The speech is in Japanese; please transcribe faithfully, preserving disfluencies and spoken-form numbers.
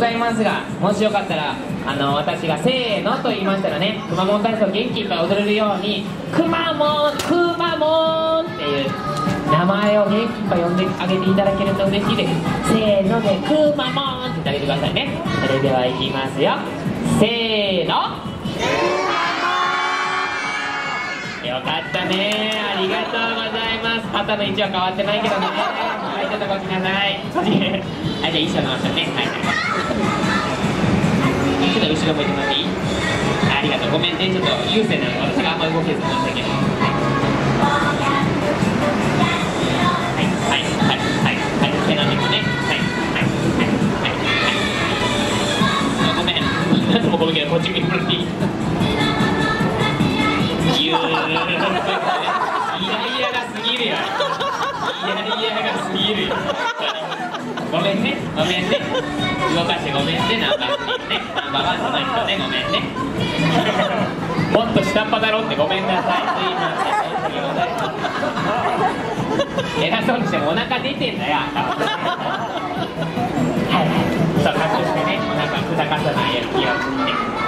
ざいますが、もしよかったらあの私がせーのと言いましたらね、くまモン体操元気いっぱい踊れるようにくまモンくまモンっていう名前を元気いっぱい呼んであげていただけると嬉しいです。せーのでくまモンって言ってあげてくださいね。それではいきますよ、せーの。よかったね、ありがとうございます。肩の位置は変わってないけどね。はい、ちょっとこっちなさい。はい、じゃあ一緒に回しょうね。はい、ちょっと後ろ向いてもらっていい？ありがとう、ごめんね、ちょっと優勢なの私があんまり動けずなんだけど。はいはいはいはいはい、手の肉ね。はいはいはいはいはい。ごめん、何でもごめんけどこっち見てもらっていい？イライラがすぎるよ。イライラがすぎるよ。ごめんね、ごめんね。動かしてごめんね、ナンバースリーね。ナンバーワンの人ね、ごめんね。もっと下っ端だろってごめんなさい。すいません。偉そうにしてもお腹出てんだよ。はいはい。そう、隠してね、お腹砕かさないように気をつけて。